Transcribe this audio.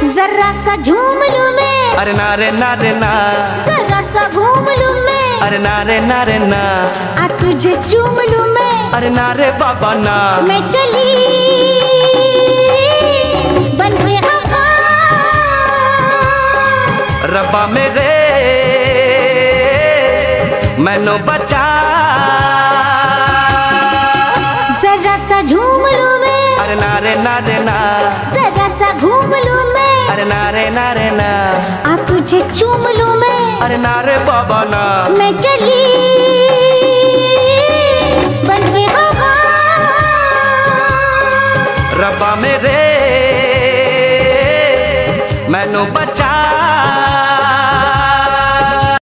जरा सा झूम लूं मैं, अरे ना रे ना रे ना, जरा सा घूम लूं मैं, अरे ना रे ना रे ना, आ तुझे चूम लूं मैं, अरे ना रे बाबा ना। मैं चली बन के आका, रब्बा मेरे मैनू बचा, जरा सा झूम लूं मैं, अरे ना रे ना रे ना, जरा सा घूम लूं मैं, अरे ना रे ना रे ना, आ तुझे चूम लूं मैं, अरे ना रे बाबा ना। मैं चली बन के आका, रब्बा मेरे मैनू बचा।